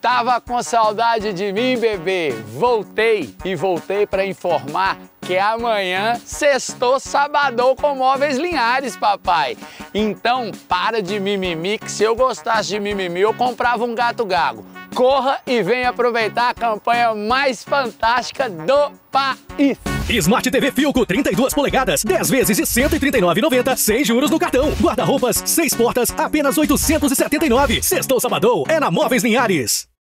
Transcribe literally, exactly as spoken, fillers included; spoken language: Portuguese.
Tava com saudade de mim, bebê? Voltei e voltei para informar que amanhã sextou sabadão com Móveis Linhares, papai. Então para de mimimi, que se eu gostasse de mimimi eu comprava um gato gago. Corra e venha aproveitar a campanha mais fantástica do país. Smart T V Filco trinta e duas polegadas, dez vezes de cento e trinta e nove reais e noventa centavos, sem juros no cartão. Guarda-roupas, seis portas, apenas oitocentos e setenta e nove reais. Sextou sabadão é na Móveis Linhares.